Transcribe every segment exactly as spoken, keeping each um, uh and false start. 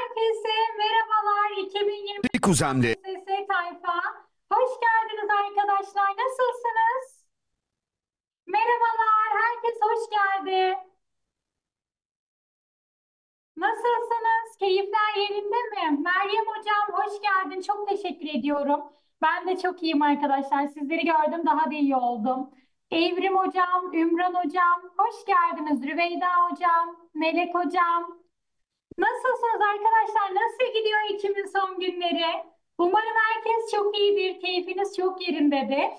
Herkese merhabalar. Kuzemli. iki bin yirmi K P S S tayfa. Hoş geldiniz arkadaşlar. Nasılsınız? Merhabalar. Herkes hoş geldi. Nasılsınız? Keyifler yerinde mi? Meryem hocam hoş geldin. Çok teşekkür ediyorum. Ben de çok iyiyim arkadaşlar. Sizleri gördüm daha da iyi oldum. Evrim hocam, Ümran hocam hoş geldiniz. Rüveyda hocam, Melek hocam. Nasılsınız arkadaşlar? Nasıl gidiyor Ekim'in son günleri? Umarım herkes çok iyidir, keyfiniz çok yerindedir.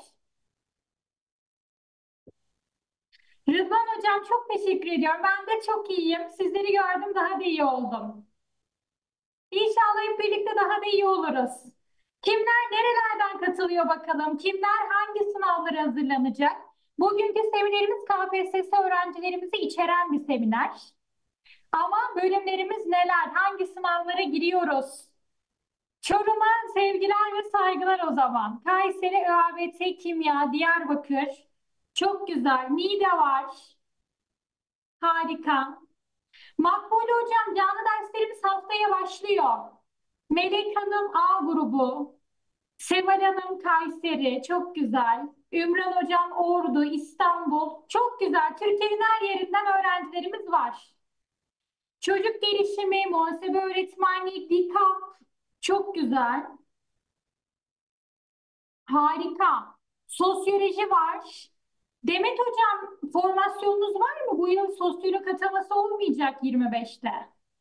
Rıdvan hocam çok teşekkür ediyorum. Ben de çok iyiyim. Sizleri gördüm daha da iyi oldum. İnşallah hep birlikte daha da iyi oluruz. Kimler nerelerden katılıyor bakalım? Kimler hangi sınavlara hazırlanacak? Bugünkü seminerimiz K P S S öğrencilerimizi içeren bir seminer. Ama bölümlerimiz neler? Hangi sınavlara giriyoruz? Çorum'a sevgiler ve saygılar o zaman. Kayseri ÖABT Kimya, Diyarbakır. Çok güzel. Niğde var. Harika. Makbule Hocam canlı derslerimiz haftaya başlıyor. Melek Hanım A grubu. Seval Hanım Kayseri. Çok güzel. Ümran Hocam Ordu, İstanbul. Çok güzel. Türkiye'nin her yerinden öğrencilerimiz var. Çocuk gelişimi, muhasebe öğretmenliği, DİKAP. Çok güzel. Harika. Sosyoloji var. Demet Hocam formasyonunuz var mı? Bu yıl sosyolog ataması olmayacak yirmi beşte.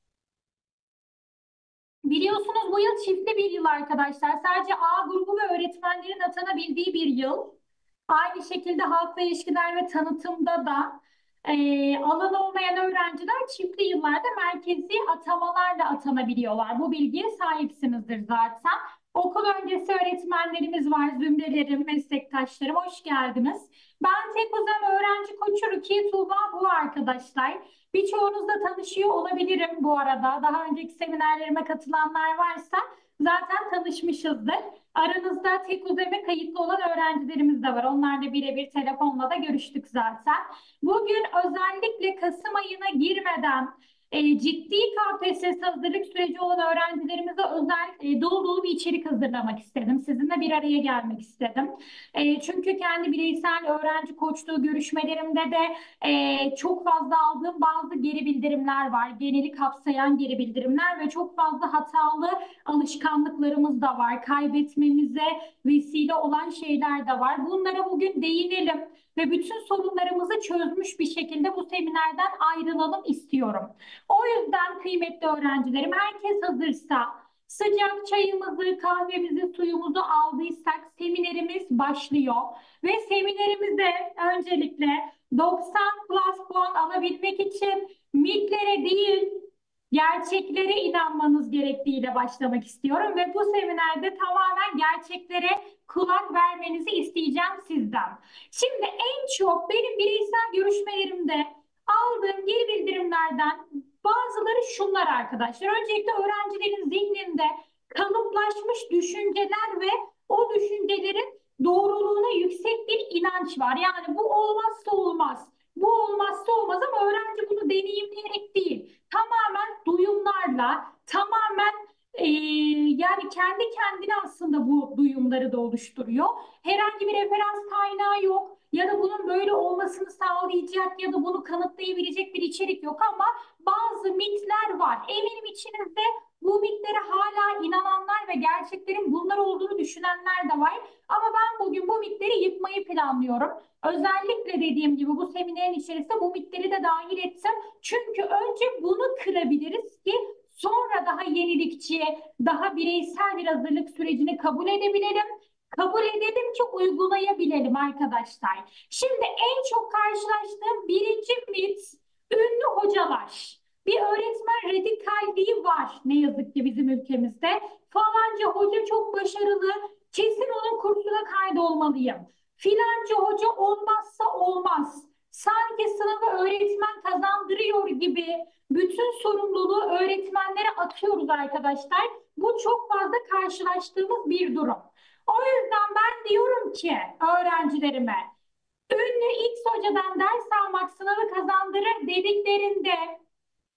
Biliyorsunuz bu yıl çiftli bir yıl arkadaşlar. Sadece A grubu ve öğretmenlerin atanabildiği bir yıl. Aynı şekilde halkla ilişkiler ve tanıtımda da e, alan olmayan öğrenciler çiftli yıllarda merkezi atamalarla atanabiliyorlar. Bu bilgiye sahipsinizdir zaten. Okul öncesi öğretmenlerimiz var, zümrelerim, meslektaşlarım hoş geldiniz. Ben tek uzam öğrenci koçu Rukiye Tuğba bu arkadaşlar. Birçoğunuzla tanışıyor olabilirim bu arada. Daha önceki seminerlerime katılanlar varsa zaten tanışmışızdır. Aranızda tek uzeme kayıtlı olan öğrencilerimiz de var. Onlarla birebir telefonla da görüştük zaten. Bugün özellikle Kasım ayına girmeden e, ciddi K P S S hazırlık süreci olan öğrencilerimize özel e, dolu dolu bir içerik hazırlamak istedim. Sizinle bir araya gelmek istedim. E, çünkü kendi bireysel öğrenci koçluğu görüşmelerimde de e, çok fazla aldığım bazı geri bildirimler var. Geneli kapsayan geri bildirimler ve çok fazla hatalı alışkanlıklarımız da var. Kaybetmemize vesile olan şeyler de var. Bunlara bugün değinelim ve bütün sorunlarımızı çözmüş bir şekilde bu seminerden ayrılalım istiyorum. O yüzden kıymetli öğrencilerim herkes hazırsa sıcak çayımızı, kahvemizi, suyumuzu aldıysak seminerimiz başlıyor. Ve seminerimize öncelikle doksan plus puan alabilmek için mitlere değil gerçeklere inanmanız gerektiğiyle başlamak istiyorum ve bu seminerde tamamen gerçeklere kulak vermenizi isteyeceğim sizden. Şimdi en çok benim bireysel görüşmelerimde aldığım geri bildirimlerden bazıları şunlar arkadaşlar. Öncelikle öğrencilerin zihninde kalıplaşmış düşünceler ve o düşüncelerin doğruluğuna yüksek bir inanç var. Yani bu olmazsa olmaz. Bu olmazsa olmaz ama öğrenci bunu deneyimleyerek değil, tamamen duyumlarla, tamamen e, yani kendi kendine aslında bu duyumları da oluşturuyor. Herhangi bir referans kaynağı yok ya da bunun böyle olmasını sağlayacak ya da bunu kanıtlayabilecek bir içerik yok ama bazı mitler var. Eminim içinizde bu mitlere hala inananlar ve gerçeklerin bunlar olduğunu düşünenler de var. Ama ben bugün bu mitleri yıkmayı planlıyorum. Özellikle dediğim gibi bu seminerin içerisinde bu mitleri de dahil ettim. Çünkü önce bunu kırabiliriz ki sonra daha yenilikçi, daha bireysel bir hazırlık sürecini kabul edebilelim. Kabul edelim ki uygulayabilelim arkadaşlar. Şimdi en çok karşılaştığım birinci mit ünlü hocalar. Bir öğretmen radikalliği var ne yazık ki bizim ülkemizde. Falanca hoca çok başarılı, kesin onun kursuna kaydolmalıyım. Filanca hoca olmazsa olmaz. Sanki sınavı öğretmen kazandırıyor gibi bütün sorumluluğu öğretmenlere atıyoruz arkadaşlar. Bu çok fazla karşılaştığımız bir durum. O yüzden ben diyorum ki öğrencilerime ünlü X hocadan ders almak sınavı kazandırır dediklerinde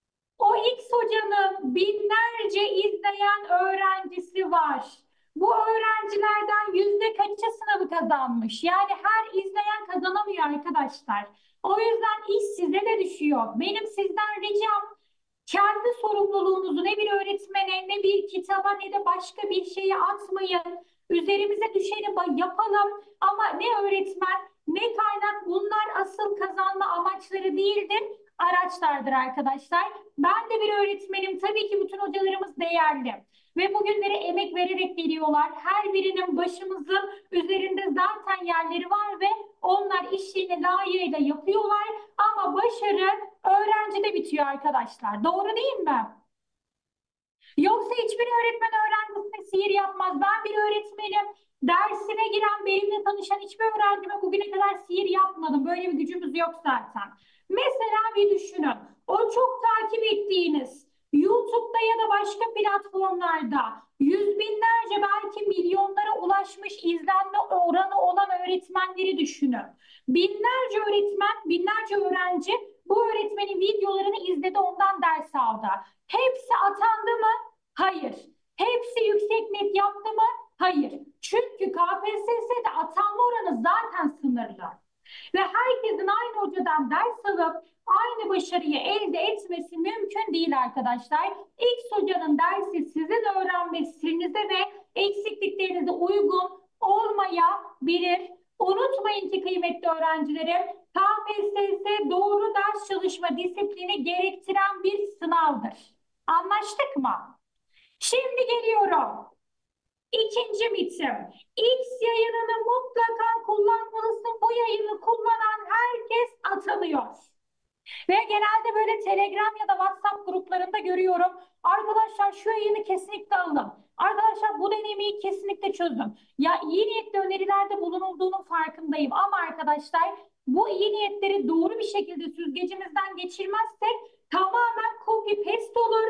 O X hocanın binlerce izleyen öğrencisi var. Bu öğrencilerden yüzde kaçı sınavı kazanmış? Yani her izleyen kazanamıyor arkadaşlar. O yüzden iş size de düşüyor. Benim sizden ricam kendi sorumluluğunuzu ne bir öğretmene, ne bir kitaba, ne de başka bir şeye atmayın. Üzerimize düşeni yapalım ama ne öğretmen, ne kaynak, bunlar asıl kazanma amaçları değildir, araçlardır arkadaşlar. Ben de bir öğretmenim. Tabii ki bütün hocalarımız değerli. Ve bugünlere emek vererek geliyorlar. Her birinin başımızın üzerinde zaten yerleri var ve onlar işini layığıyla yapıyorlar. Ama başarı öğrencide bitiyor arkadaşlar. Doğru değil mi? Yoksa hiçbir öğretmen öğrencisine sihir yapmaz. Ben bir öğretmenim. Dersine giren, benimle tanışan hiçbir öğrencime bugüne kadar sihir yapmadım. Böyle bir gücümüz yok zaten. Mesela bir düşünün. O çok takip ettiğiniz YouTube'da ya da başka platformlarda yüz binlerce belki milyonlara ulaşmış izlenme oranı olan öğretmenleri düşünün. Binlerce öğretmen, binlerce öğrenci bu öğretmenin videolarını izledi, ondan ders aldı. Hepsi atandı mı? Hayır. Hepsi yüksek net yaptı mı? Hayır. Çünkü K P S S'de atanma oranı zaten sınırlı. Ve herkesin aynı hocadan ders alıp aynı başarıyı elde etmesi mümkün değil arkadaşlar. X hocanın dersi sizin öğrenmesinize ve eksikliklerinize uygun olmayabilir. Unutmayın ki kıymetli öğrencilerim, K P S S doğru ders çalışma disiplini gerektiren bir sınavdır. Anlaştık mı? Şimdi geliyorum. İkinci mitim. X yayınını mutlaka kullanmalısın. Bu yayını kullanan herkes atanıyor. Ve genelde böyle Telegram ya da WhatsApp gruplarında görüyorum. Arkadaşlar şu yayını kesinlikle alın. Arkadaşlar bu denemeyi kesinlikle çözün. Ya iyi niyetli önerilerde bulunulduğunun farkındayım. Ama arkadaşlar bu iyi niyetleri doğru bir şekilde süzgecimizden geçirmezsek tamamen copy paste olur.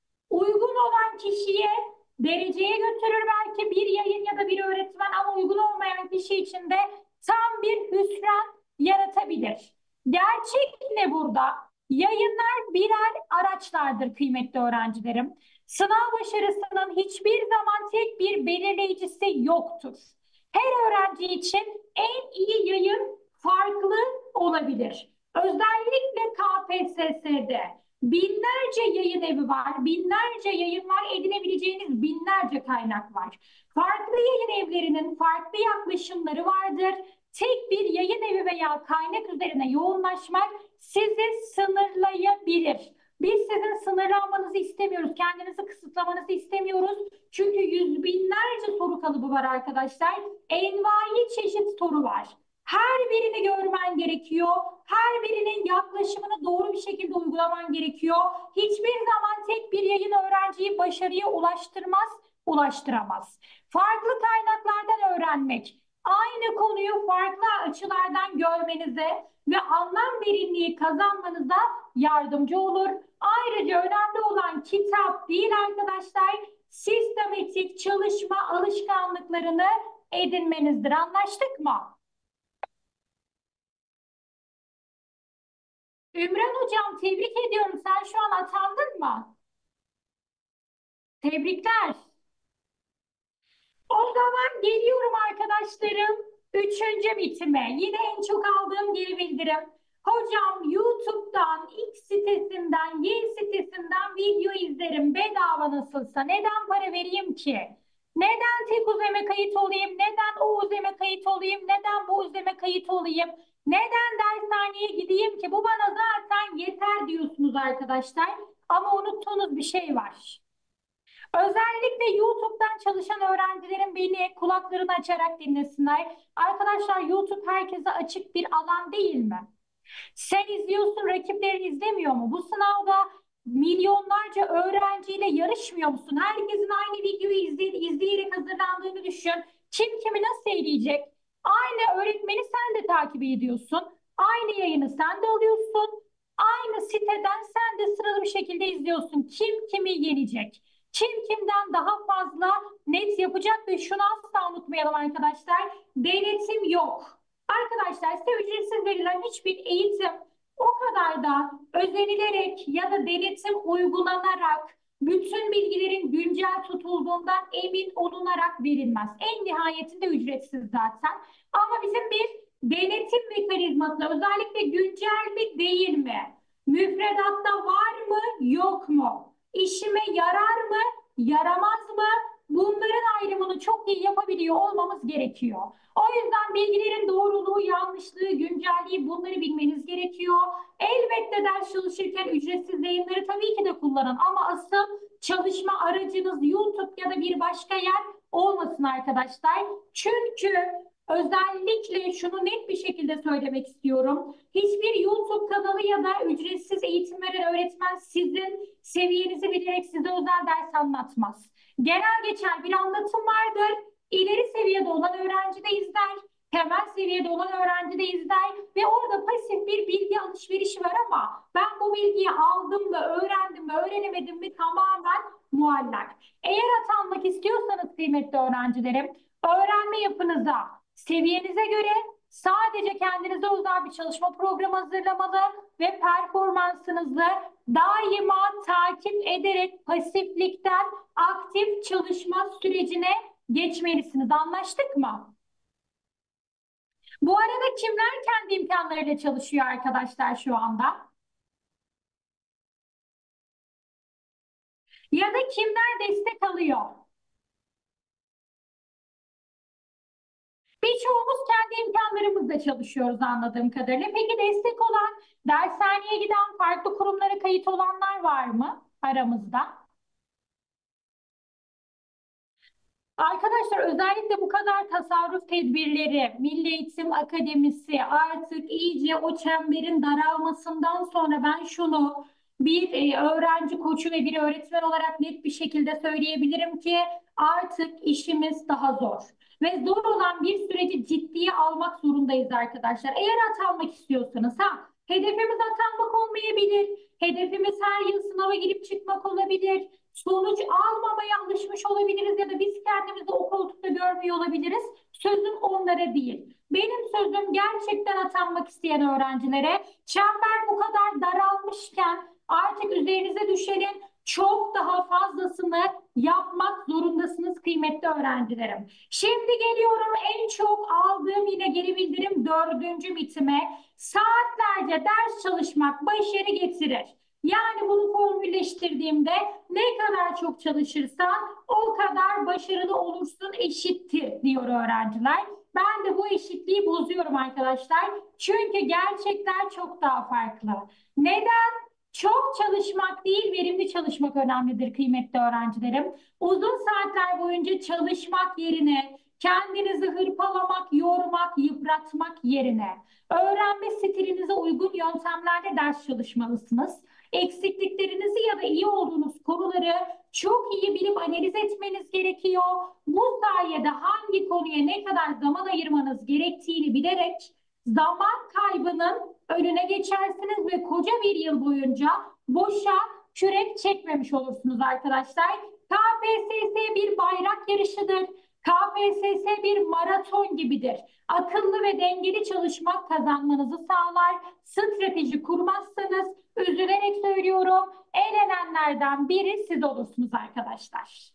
Uygun olan kişiye dereceye götürür belki bir yayın ya da bir öğretmen, ama uygun olmayan kişi için de tam bir hüsran yaratabilir. Gerçek ne burada? Yayınlar birer araçlardır kıymetli öğrencilerim. Sınav başarısının hiçbir zaman tek bir belirleyicisi yoktur. Her öğrenci için en iyi yayın farklı olabilir. Özellikle K P S S'de binlerce yayın evi var, binlerce yayın var, edinebileceğiniz binlerce kaynak var. Farklı yayın evlerinin farklı yaklaşımları vardır. Tek bir yayın evi veya kaynak üzerine yoğunlaşmak sizi sınırlayabilir. Biz sizin sınırlanmanızı istemiyoruz, kendinizi kısıtlamanızı istemiyoruz. Çünkü yüz binlerce soru kalıbı var arkadaşlar. Envai çeşit soru var. Her birini görmen gerekiyor. Her birinin yaklaşımını doğru bir şekilde uygulaman gerekiyor. Hiçbir zaman tek bir yayın öğrenciyi başarıya ulaştırmaz, ulaştıramaz. Farklı kaynaklardan öğrenmek, aynı konuyu farklı açılardan görmenize ve anlam derinliği kazanmanıza yardımcı olur. Ayrıca önemli olan kitap değil arkadaşlar, sistematik çalışma alışkanlıklarını edinmenizdir. Anlaştık mı? Ümran hocam, tebrik ediyorum. Sen şu an atandın mı? Tebrikler. O zaman geliyorum arkadaşlarım. Üçüncü bitime. Yine en çok aldığım geri bildirim. Hocam YouTube'dan, X sitesinden, Y sitesinden video izlerim. Bedava nasılsa. Neden para vereyim ki? Neden tek uzeme kayıt olayım? Neden o uzeme kayıt olayım? Neden bu uzeme kayıt olayım? Neden dershaneye gideyim ki? Bu bana zaten yeter diyorsunuz arkadaşlar. Ama unuttuğunuz bir şey var. Özellikle YouTube'dan çalışan öğrencilerin beni kulaklarını açarak dinlesinler. Arkadaşlar, YouTube herkese açık bir alan değil mi? Sen izliyorsun, rakiplerin izlemiyor mu? Bu sınavda milyonlarca öğrenciyle yarışmıyor musun? Herkesin aynı videoyu izley izleyerek hazırlandığını düşün. Kim kimi nasıl eğleyecek? Aynı öğretmeni sen de takip ediyorsun. Aynı yayını sen de alıyorsun. Aynı siteden sen de sıralı bir şekilde izliyorsun. Kim kimi yenecek? Kim kimden daha fazla net yapacak? Ve şunu asla unutmayalım arkadaşlar. Denetim yok. Arkadaşlar, size ücretsiz verilen hiçbir eğitim O kadar da özenilerek ya da denetim uygulanarak bütün bilgilerin güncel tutulduğundan emin olunarak verilmez. En nihayetinde ücretsiz zaten. Ama bizim bir denetim mekanizması özellikle güncel mi değil mi? Müfredatta var mı yok mu? İşime yarar mı yaramaz mı? Bunların ayrımını çok iyi yapabiliyor olmamız gerekiyor. O yüzden bilgilerin doğruluğu, yanlışlığı, güncelliği bunları bilmeniz gerekiyor. Elbette ders çalışırken ücretsiz yayınları tabii ki de kullanın ama asıl çalışma aracınız YouTube ya da bir başka yer olmasın arkadaşlar. Çünkü özellikle şunu net bir şekilde söylemek istiyorum. Hiçbir YouTube kanalı ya da ücretsiz eğitim veren öğretmen sizin seviyenizi bilerek size özel ders anlatmaz. Genel geçer bir anlatım vardır. İleri seviyede olan öğrenci de izler, temel seviyede olan öğrenci de izler ve orada pasif bir bilgi alışverişi var ama ben bu bilgiyi aldım mı, öğrendim mi, öğrenemedim mi tamamen muallak. Eğer atanmak istiyorsanız kıymetli öğrencilerim, öğrenme yapınıza, seviyenize göre sadece kendinize özel bir çalışma programı hazırlamalı ve performansınızı daima takip ederek pasiflikten aktif çalışma sürecine geçmelisiniz. Anlaştık mı? Bu arada kimler kendi imkanlarıyla çalışıyor arkadaşlar şu anda? Ya da kimler destek alıyor? Birçoğumuz kendi imkanlarımızla çalışıyoruz anladığım kadarıyla. Peki destek olan, dershaneye giden, farklı kurumlara kayıt olanlar var mı aramızda? Arkadaşlar özellikle bu kadar tasarruf tedbirleri, Milli Eğitim Akademisi artık iyice o çemberin daralmasından sonra ben şunu bir e, öğrenci koçu ve bir öğretmen olarak net bir şekilde söyleyebilirim ki artık işimiz daha zor. Ve zor olan bir süreci ciddiye almak zorundayız arkadaşlar. Eğer atanmak istiyorsanız ha hedefimiz atanmak olmayabilir. Hedefimiz her yıl sınava girip çıkmak olabilir. Sonuç almamaya alışmış olabiliriz ya da biz kendimizi o koltukta görmüyor olabiliriz. Sözüm onlara değil. Benim sözüm gerçekten atanmak isteyen öğrencilere çember bu kadar daralmışken artık üzerinize düşenin çok daha fazlasını yapmak zorundasınız kıymetli öğrencilerim. Şimdi geliyorum en çok aldığım yine geri bildirim dördüncü bitime. Saatlerce ders çalışmak başarı getirir. Yani bunu formülleştirdiğimde ne kadar çok çalışırsan o kadar başarılı olursun eşittir diyor öğrenciler. Ben de bu eşitliği bozuyorum arkadaşlar. Çünkü gerçekler çok daha farklı. Neden? Çok çalışmak değil, verimli çalışmak önemlidir kıymetli öğrencilerim. Uzun saatler boyunca çalışmak yerine kendinizi hırpalamak, yormak, yıpratmak yerine öğrenme stilinize uygun yöntemlerle ders çalışmalısınız. Eksikliklerinizi ya da iyi olduğunuz konuları çok iyi bilip analiz etmeniz gerekiyor. Bu sayede hangi konuya ne kadar zaman ayırmanız gerektiğini bilerek zaman kaybının önüne geçersiniz ve koca bir yıl boyunca boşa kürek çekmemiş olursunuz arkadaşlar. K P S S bir bayrak yarışıdır. K P S S bir maraton gibidir. Akıllı ve dengeli çalışmak kazanmanızı sağlar. Strateji kurmazsanız üzülerek söylüyorum elenenlerden biri siz olursunuz arkadaşlar.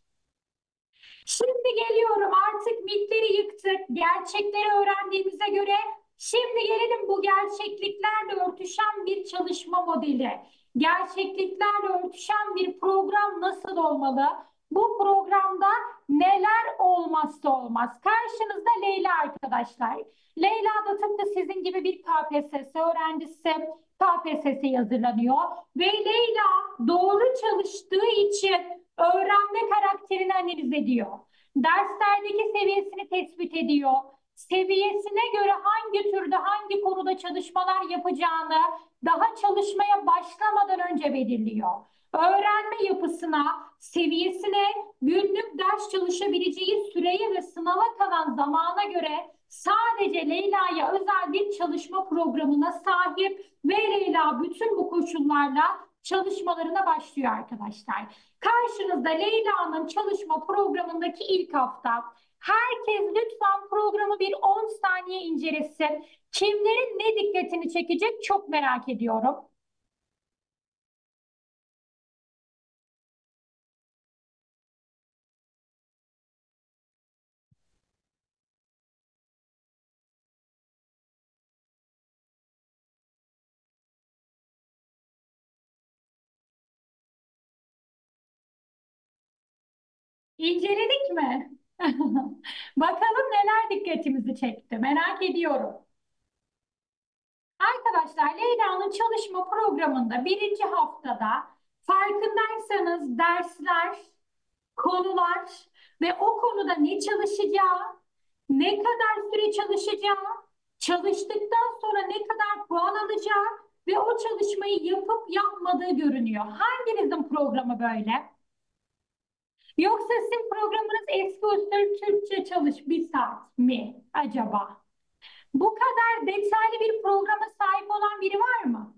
Şimdi geliyorum artık mitleri yıktık, gerçekleri öğrendiğimize göre şimdi gelelim bu gerçekliklerle örtüşen bir çalışma modeli. Gerçekliklerle örtüşen bir program nasıl olmalı? Bu programda neler olmazsa olmaz? Karşınızda Leyla arkadaşlar. Leyla da tıpkı sizin gibi bir K P S S öğrencisi. K P S S'ye hazırlanıyor ve Leyla doğru çalıştığı için öğrenme karakterini analiz ediyor. Derslerdeki seviyesini tespit ediyor. Seviyesine göre hangi türde, hangi konuda çalışmalar yapacağını daha çalışmaya başlamadan önce belirliyor. Öğrenme yapısına, seviyesine, günlük ders çalışabileceği süreye ve sınava kalan zamana göre sadece Leyla'ya özel bir çalışma programına sahip ve Leyla bütün bu koşullarla çalışmalarına başlıyor arkadaşlar. Karşınızda Leyla'nın çalışma programındaki ilk hafta. Herkes lütfen programı bir on saniye incelesin. Kimlerin ne dikkatini çekecek çok merak ediyorum. İnceledik mi? Bakalım neler dikkatimizi çekti. Merak ediyorum. Arkadaşlar Leyla'nın çalışma programında birinci haftada farkındaysanız dersler, konular ve o konuda ne çalışacağı, ne kadar süre çalışacağı, çalıştıktan sonra ne kadar puan alacağı ve o çalışmayı yapıp yapmadığı görünüyor. Hanginizin programı böyle? Yoksa sizin programınız eski usul Türkçe çalış bir saat mi acaba? Bu kadar detaylı bir programa sahip olan biri var mı?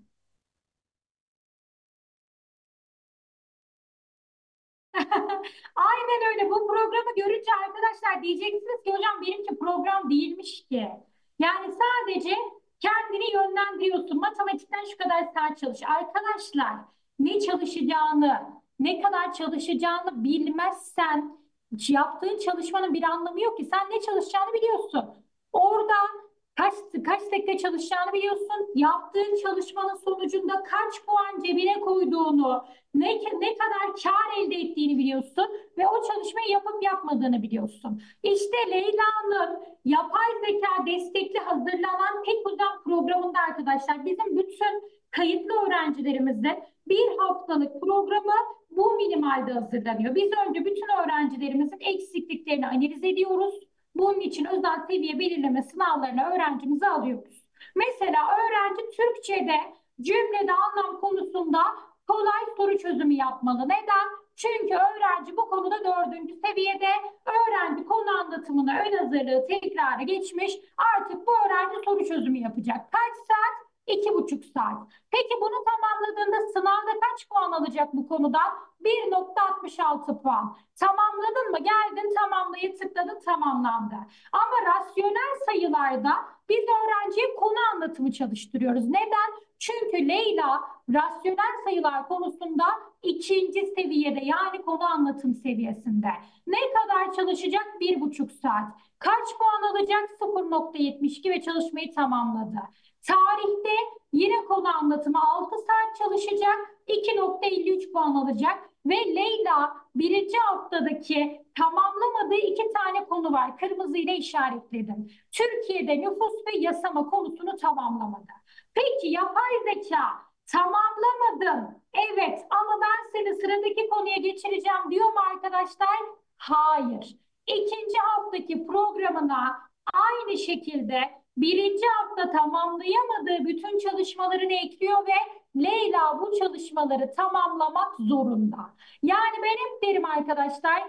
Aynen öyle. Bu programı görünce arkadaşlar diyeceksiniz ki hocam benimki program değilmiş ki. Yani sadece kendini yönlendiriyorsun. Matematikten şu kadar saat çalış. Arkadaşlar ne çalışacağını, ne kadar çalışacağını bilmezsen yaptığın çalışmanın bir anlamı yok ki. Sen ne çalışacağını biliyorsun. Orada kaç, kaç dakika çalışacağını biliyorsun. Yaptığın çalışmanın sonucunda kaç puan cebine koyduğunu, ne, ne kadar kar elde ettiğini biliyorsun ve o çalışmayı yapıp yapmadığını biliyorsun. İşte Leyla'nın yapay zeka destekli hazırlanan tek uzam programında arkadaşlar bizim bütün kayıtlı öğrencilerimizin bir haftalık programı bu minimalde hazırlanıyor. Biz önce bütün öğrencilerimizin eksikliklerini analiz ediyoruz. Bunun için özel seviye belirleme sınavlarına öğrencimizi alıyoruz. Mesela öğrenci Türkçe'de cümlede anlam konusunda kolay soru çözümü yapmalı. Neden? Çünkü öğrenci bu konuda dördüncü seviyede, öğrenci konu anlatımına ön hazırlığı tekrarı geçmiş. Artık bu öğrenci soru çözümü yapacak. Kaç saat? İki buçuk saat. Peki bunu tamamladığında sınavda kaç puan alacak bu konuda? bir nokta altmış altı puan. Tamamladın mı? Geldin tamamlayı tıkladın tamamlandı. Ama rasyonel sayılarda biz öğrenciye konu anlatımı çalıştırıyoruz. Neden? Çünkü Leyla rasyonel sayılar konusunda ikinci seviyede yani konu anlatım seviyesinde. Ne kadar çalışacak? Bir buçuk saat. Kaç puan alacak? sıfır nokta yetmiş iki ve çalışmayı tamamladı. Tarihte yine konu anlatımı altı saat çalışacak. iki nokta elli üç puan alacak ve Leyla birinci haftadaki tamamlamadığı iki tane konu var. Kırmızıyla işaretledim. Türkiye'de nüfus ve yasama konusunu tamamlamadı. Peki yapay zeka tamamlamadın. Evet ama ben seni sıradaki konuya geçireceğim diyor mu arkadaşlar? Hayır. İkinci haftaki programına aynı şekilde birinci hafta tamamlayamadığı bütün çalışmalarını ekliyor ve Leyla bu çalışmaları tamamlamak zorunda. Yani ben hep derim arkadaşlar,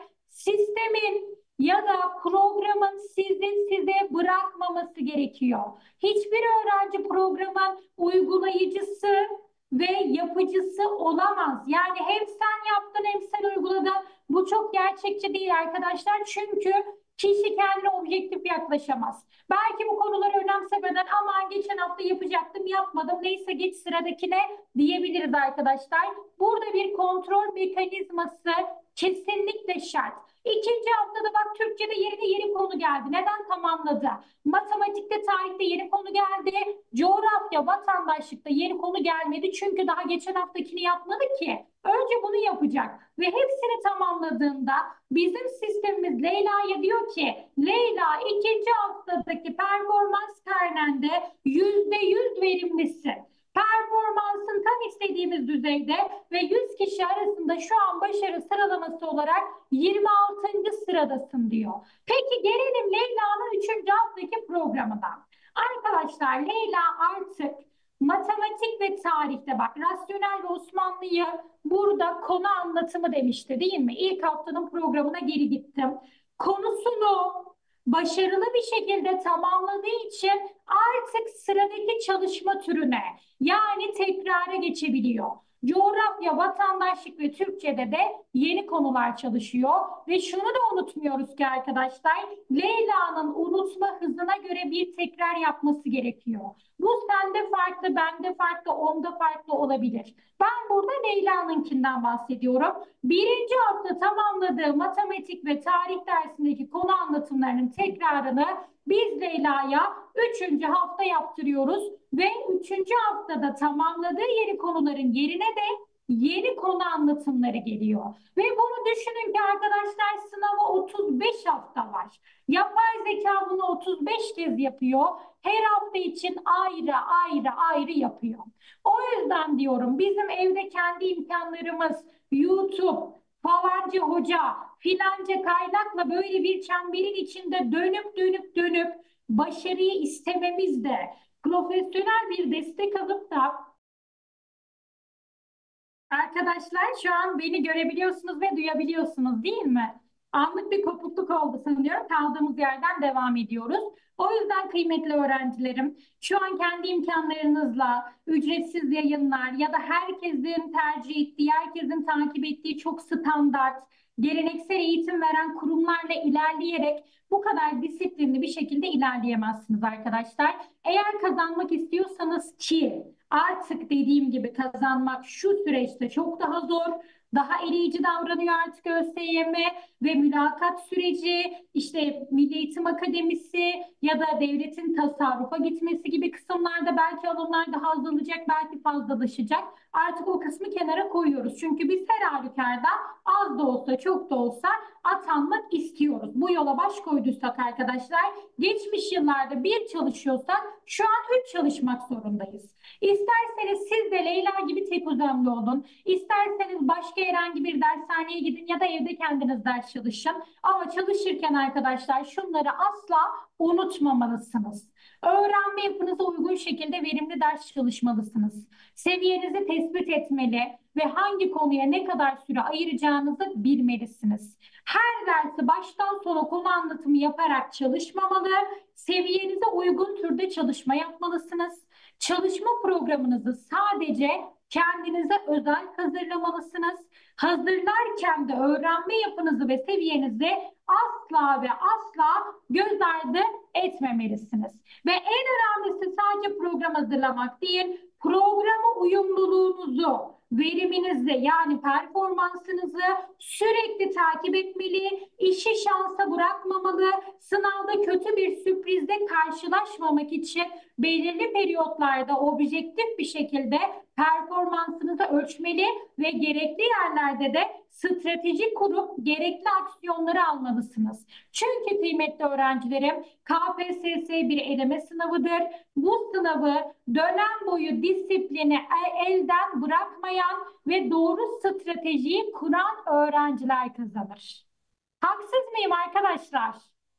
sistemin ya da programın sizi size bırakmaması gerekiyor. Hiçbir öğrenci programın uygulayıcısı ve yapıcısı olamaz. Yani hem sen yaptın hem sen uyguladın. Bu çok gerçekçi değil arkadaşlar. Çünkü kişi kendine objektif yaklaşamaz. Belki bu konuları önemsemeden aman geçen hafta yapacaktım yapmadım neyse geç sıradakine diyebiliriz arkadaşlar. Burada bir kontrol mekanizması kesinlikle şart. İkinci haftada bak Türkçe'de yerine yeni konu geldi. Neden tamamladı? Matematikte, tarihte yeni konu geldi. Coğrafya, vatandaşlıkta yeni konu gelmedi. Çünkü daha geçen haftakini yapmadı ki. Önce bunu yapacak. Ve hepsini tamamladığında bizim sistemimiz Leyla'ya diyor ki Leyla ikinci haftadaki performans karnende yüzde yüz verimlisin. Performansın tam istediğimiz düzeyde ve yüz kişi arasında şu an başarı sıralaması olarak yirmi altıncı sıradasın diyor. Peki gelelim Leyla'nın üçüncü haftaki programına. Arkadaşlar Leyla artık matematik ve tarihte bak rasyonel ve Osmanlı'yı burada konu anlatımı demişti değil mi? İlk haftanın programına geri gittim. Konusunu başarılı bir şekilde tamamladığı için artık sıradaki çalışma türüne yani tekrara geçebiliyor. Coğrafya, vatandaşlık ve Türkçe'de de yeni konular çalışıyor. Ve şunu da unutmuyoruz ki arkadaşlar, Leyla'nın unutma hızına göre bir tekrar yapması gerekiyor. Bu sende farklı, bende farklı, onda farklı olabilir. Ben burada Leyla'nınkinden bahsediyorum. Birinci hafta tamamladığı matematik ve tarih dersindeki konu anlatımlarının tekrarını biz Leyla'ya üçüncü hafta yaptırıyoruz ve üçüncü haftada tamamladığı yeni konuların yerine de yeni konu anlatımları geliyor. Ve bunu düşünün ki arkadaşlar, sınava otuz beş hafta var. Yapay zeka bunu otuz beş kez yapıyor. Her hafta için ayrı ayrı ayrı yapıyor. O yüzden diyorum, bizim evde kendi imkanlarımız, YouTube, falanca hoca, filanca kaynakla böyle bir çemberin içinde dönüp dönüp dönüp başarıyı istememiz de, profesyonel bir destek alıp da, arkadaşlar şu an beni görebiliyorsunuz ve duyabiliyorsunuz değil mi? Anlık bir kopukluk oldu sanıyorum. Kaldığımız yerden devam ediyoruz. O yüzden kıymetli öğrencilerim, şu an kendi imkanlarınızla ücretsiz yayınlar ya da herkesin tercih ettiği, herkesin takip ettiği çok standart, geleneksel eğitim veren kurumlarla ilerleyerek bu kadar disiplinli bir şekilde ilerleyemezsiniz arkadaşlar. Eğer kazanmak istiyorsanız, ki artık dediğim gibi kazanmak şu süreçte çok daha zor, daha eleyici davranıyor artık ÖSYM ve mülakat süreci, işte Milli Eğitim Akademisi ya da devletin tasarrufa gitmesi gibi kısımlarda belki alımlar daha azalacak, belki fazlalaşacak. Artık o kısmı kenara koyuyoruz. Çünkü biz her halükarda az da olsa çok da olsa atanmak istiyoruz. Bu yola baş koyduysak arkadaşlar, geçmiş yıllarda bir çalışıyorsak şu an üç çalışmak zorundayız. İsterseniz siz de Leyla gibi tek uzamlı olun. İsterseniz başka herhangi bir dershaneye gidin ya da evde kendiniz ders çalışın. Ama çalışırken arkadaşlar şunları asla unutmamalısınız. Öğrenme yapınıza uygun şekilde verimli ders çalışmalısınız. Seviyenizi tespit etmeli ve hangi konuya ne kadar süre ayıracağınızı bilmelisiniz. Her dersi baştan sona konu anlatımı yaparak çalışmamalı, seviyenize uygun türde çalışma yapmalısınız. Çalışma programınızı sadece kendinize özel hazırlamalısınız. Hazırlarken de öğrenme yapınızı ve seviyenizi asla ve asla göz ardı etmemelisiniz. Ve en önemlisi sadece program hazırlamak değil, programa uyumluluğunuzu, veriminizi yani performansınızı sürekli takip etmeli, işi şansa bırakmamalı, sınavda kötü bir sürprizle karşılaşmamak için belirli periyotlarda objektif bir şekilde performansınızı ölçmeli ve gerekli yerlerde de strateji kurup gerekli aksiyonları almalısınız. Çünkü kıymetli öğrencilerim, K P S S bir eleme sınavıdır. Bu sınavı dönem boyu disiplini elden bırakmayan ve doğru stratejiyi kuran öğrenciler kazanır. Haksız mıyım arkadaşlar?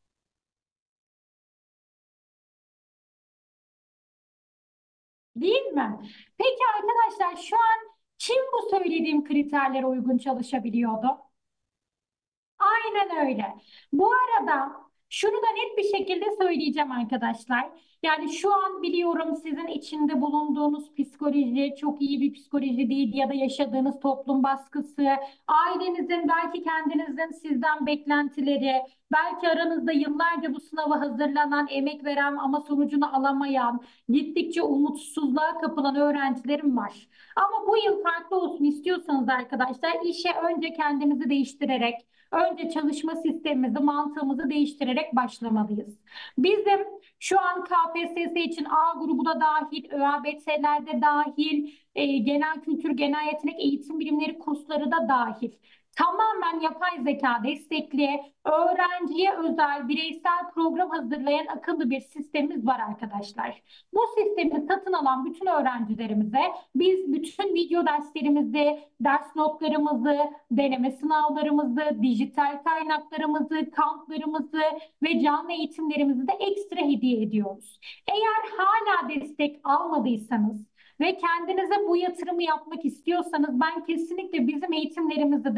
Değil mi? Peki arkadaşlar, şu an kim bu söylediğim kriterlere uygun çalışabiliyordu? Aynen öyle. Bu arada şunu da net bir şekilde söyleyeceğim arkadaşlar. Yani şu an biliyorum sizin içinde bulunduğunuz psikoloji çok iyi bir psikoloji değil ya da yaşadığınız toplum baskısı, ailenizin, belki kendinizin sizden beklentileri, belki aranızda yıllarca bu sınava hazırlanan, emek veren ama sonucunu alamayan, gittikçe umutsuzluğa kapılan öğrencilerim var. Ama bu yıl farklı olsun istiyorsanız arkadaşlar, işe önce kendinizi değiştirerek, önce çalışma sistemimizi, mantığımızı değiştirerek başlamalıyız. Bizim şu an K P S S için A grubu da dahil, ÖABT'lerde dahil, e, genel kültür, genel yetenek eğitim bilimleri kursları da dahil, tamamen yapay zeka destekli, öğrenciye özel bireysel program hazırlayan akıllı bir sistemimiz var arkadaşlar. Bu sistemi satın alan bütün öğrencilerimize biz bütün video derslerimizi, ders notlarımızı, deneme sınavlarımızı, dijital kaynaklarımızı, kamplarımızı ve canlı eğitimlerimizi de ekstra hediye ediyoruz. Eğer hala destek almadıysanız ve kendinize bu yatırımı yapmak istiyorsanız, ben kesinlikle bizim eğitimlerimizi de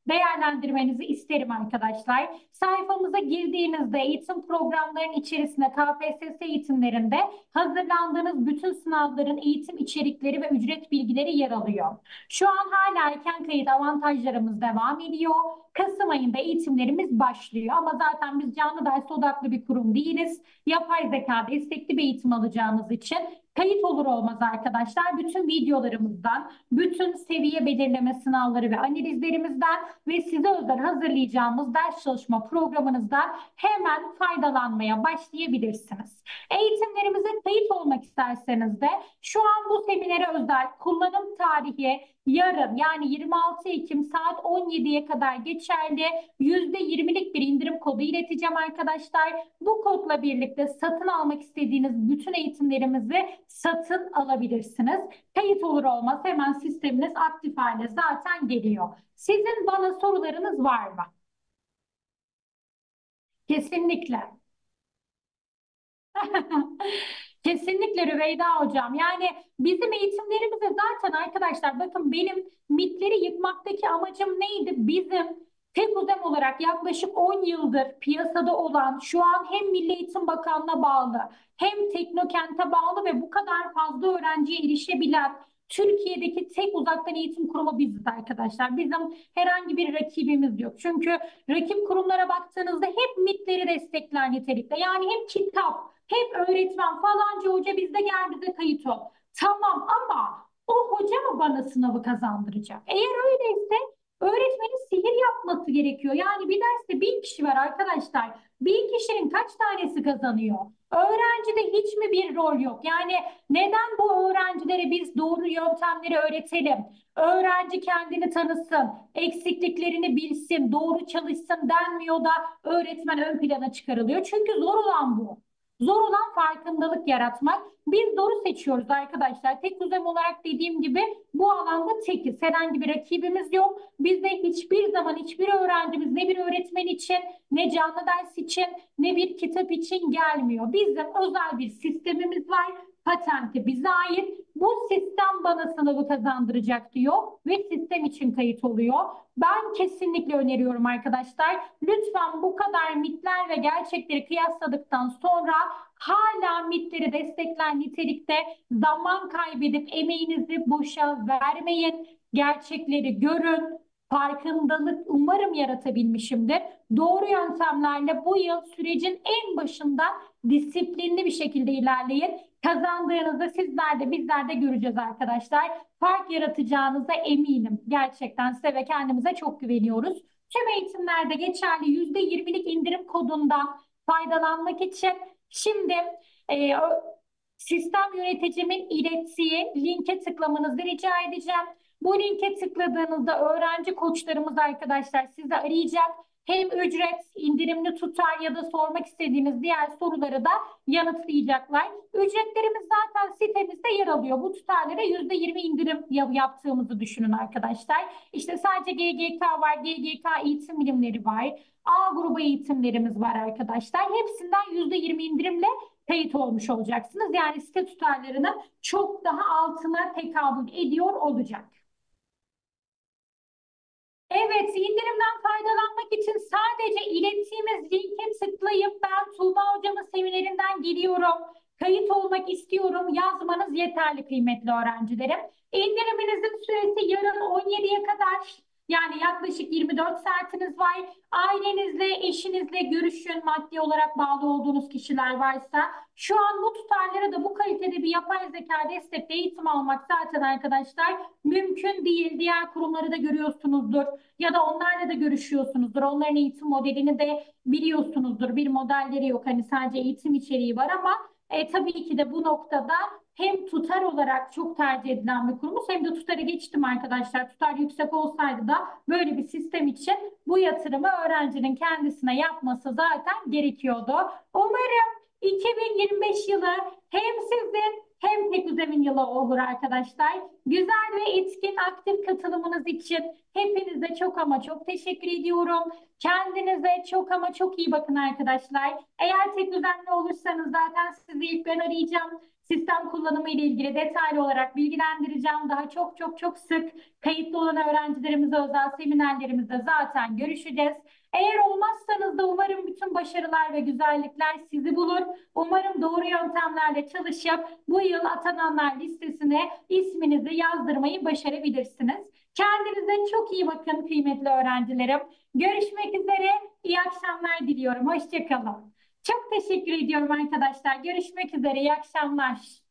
değerlendirmenizi isterim arkadaşlar. Sayfamıza girdiğinizde eğitim programlarının içerisinde K P S S eğitimlerinde hazırlandığınız bütün sınavların eğitim içerikleri ve ücret bilgileri yer alıyor. Şu an hala erken kayıt avantajlarımız devam ediyor. Kasım ayında eğitimlerimiz başlıyor ama zaten biz canlı ders odaklı bir kurum değiliz. Yapay zeka destekli bir eğitim alacağımız için kayıt olur olmaz arkadaşlar bütün videolarımızdan, bütün seviye belirleme sınavları ve analizlerimizden ve size özel hazırlayacağımız ders çalışma programınızdan hemen faydalanmaya başlayabilirsiniz. Eğitimlerimize kayıt olmak isterseniz de şu an bu seminere özel kullanım tarihi yarın yani yirmi altı Ekim saat on yediye kadar geçerli yüzde yirmilik bir indirim kodu ileteceğim arkadaşlar. Bu kodla birlikte satın almak istediğiniz bütün eğitimlerimizi satın alabilirsiniz. Kayıt olur olmaz hemen sisteminiz aktif hale zaten geliyor. Sizin bana sorularınız var mı? Kesinlikle. Kesinlikle Rüveyda hocam. Yani bizim eğitimlerimizde zaten arkadaşlar bakın benim mitleri yıkmaktaki amacım neydi? Bizim TEKUDEM olarak yaklaşık on yıldır piyasada olan şu an hem Milli Eğitim Bakanlığı'na bağlı hem Teknokent'e bağlı ve bu kadar fazla öğrenciye erişebilen Türkiye'deki tek uzaktan eğitim kurumu biziz arkadaşlar. Bizim herhangi bir rakibimiz yok. Çünkü rakip kurumlara baktığınızda hep mitleri destekler nitelikte. Yani hem kitap, hep öğretmen falanca hoca bizde gel bize kayıt ol. Tamam ama o hoca mı bana sınavı kazandıracak? Eğer öyleyse öğretmenin sihir yapması gerekiyor. Yani bir derste bin kişi var arkadaşlar. Bin kişinin kaç tanesi kazanıyor? Öğrencide hiç mi bir rol yok? Yani neden bu öğrencilere biz doğru yöntemleri öğretelim? Öğrenci kendini tanısın, eksikliklerini bilsin, doğru çalışsın denmiyor da öğretmen ön plana çıkarılıyor. Çünkü zor olan bu. Zor olan farkındalık yaratmak. Biz doğru seçiyoruz arkadaşlar. Tek düzem olarak dediğim gibi bu alanda tekiz. Herhangi bir rakibimiz yok. Bizde hiçbir zaman hiçbir öğrencimiz ne bir öğretmen için ne canlı ders için ne bir kitap için gelmiyor. Bizim özel bir sistemimiz var. Patenti bize ait. Bu sistem bana sınavı kazandıracak diyor ve sistem için kayıt oluyor. Ben kesinlikle öneriyorum arkadaşlar. Lütfen bu kadar mitler ve gerçekleri kıyasladıktan sonra hala mitleri destekler nitelikte zaman kaybedip emeğinizi boşa vermeyin. Gerçekleri görün. Farkındalık umarım yaratabilmişimdir. Doğru yöntemlerle bu yıl sürecin en başında disiplinli bir şekilde ilerleyin. Kazandığınızda sizler de bizler de göreceğiz arkadaşlar. Fark yaratacağınıza eminim. Gerçekten size ve kendimize çok güveniyoruz. Tüm eğitimlerde geçerli yüzde yirmilik indirim kodundan faydalanmak için şimdi e, sistem yöneticimin ilettiği linke tıklamanızı rica edeceğim. Bu linke tıkladığınızda öğrenci koçlarımız arkadaşlar sizi arayacak. Hem ücret, indirimli tutar ya da sormak istediğiniz diğer soruları da yanıtlayacaklar. Ücretlerimiz zaten sitemizde yer alıyor. Bu tutarlara yüzde yirmi indirim yaptığımızı düşünün arkadaşlar. İşte sadece G G K var, G G K eğitim bilimleri var. A grubu eğitimlerimiz var arkadaşlar. Hepsinden yüzde yirmi indirimle kayıt olmuş olacaksınız. Yani site tutarlarının çok daha altına tekabül ediyor olacak. Evet, indirimden faydalanmak için sadece ilettiğimiz linke tıklayıp ben Tuğba Hocamın seminerinden geliyorum, kayıt olmak istiyorum yazmanız yeterli kıymetli öğrencilerim. İndiriminizin süresi yarın on yediye kadar. Yani yaklaşık yirmi dört saatiniz var. Ailenizle, eşinizle görüşün. Maddi olarak bağlı olduğunuz kişiler varsa. Şu an bu tutarlara da bu kalitede bir yapay zeka destekli eğitim almak zaten arkadaşlar mümkün değil. Diğer kurumları da görüyorsunuzdur ya da onlarla da görüşüyorsunuzdur. Onların eğitim modelini de biliyorsunuzdur. Bir modelleri yok. Hani sadece eğitim içeriği var ama e, tabii ki de bu noktada hem tutar olarak çok tercih edilen bir kurumuz hem de tutarı geçtim arkadaşlar. Tutar yüksek olsaydı da böyle bir sistem için bu yatırımı öğrencinin kendisine yapması zaten gerekiyordu. Umarım iki bin yirmi beş yılı hem sizin hem TEKÜZEM'in yılı olur arkadaşlar. Güzel ve etkin aktif katılımınız için hepinize çok ama çok teşekkür ediyorum. Kendinize çok ama çok iyi bakın arkadaşlar. Eğer TEKÜZEM'li olursanız zaten sizi ilk ben arayacağım. sistem kullanımı ile ilgili detaylı olarak bilgilendireceğim. Daha çok çok çok sık kayıtlı olan öğrencilerimize özel seminerlerimizde zaten görüşeceğiz. Eğer olmazsanız da umarım bütün başarılar ve güzellikler sizi bulur. Umarım doğru yöntemlerle çalışıp bu yıl atananlar listesine isminizi yazdırmayı başarabilirsiniz. Kendinize çok iyi bakın kıymetli öğrencilerim. Görüşmek üzere. İyi akşamlar diliyorum. Hoşça kalın. Çok teşekkür ediyorum arkadaşlar. Görüşmek üzere. İyi akşamlar.